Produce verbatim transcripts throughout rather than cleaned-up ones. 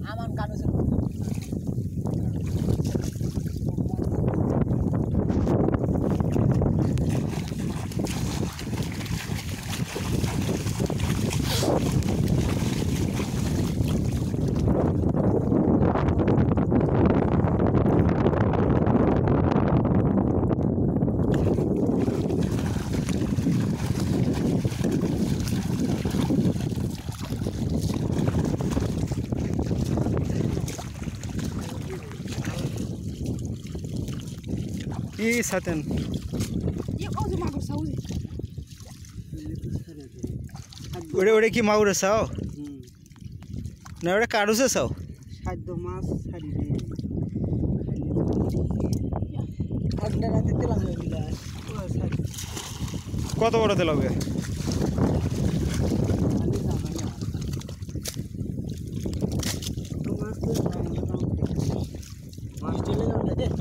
আমার কালো কি সাতেন ওরে ওরে কি মাগুরে চাও না ওরে কাড়ুছে চাও খাদ্য মাছ ছাড়ি আজকে রাতে তেলা হয়ে গেল কত বড় তেল হবে মাছ চলে যাবে দে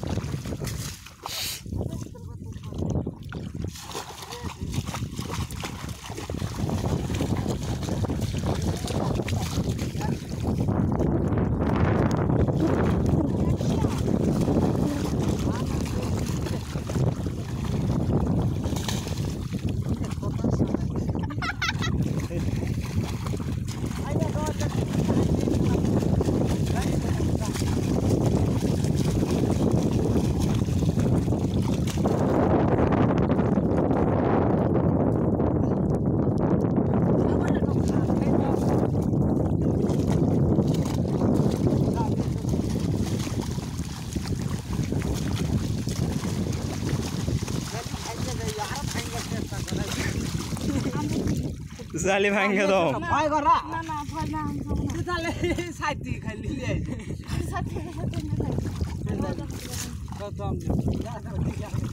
জালি ভাঙে দাও ভয় করা না না ভয় না তুই তাহলে সাইতি খালি লিয়ে সাইতি সাইতি না কত আম যা দাও ঠিক আছে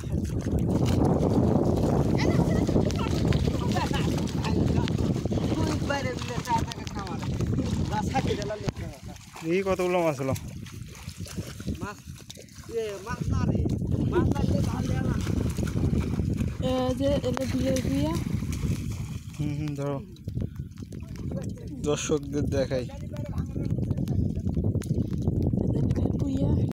তুই বাইরে দিলে চা টাকা খাওয়ালে না সাইতি দিলা লেখা এই কতগুলো মাছ হলো মাছ এ মাছ না রে মাছ লাগলে ভালো না এ যে এলে দিয়ে দিয়া হুম হুম ধরো দর্শকদের দেখাই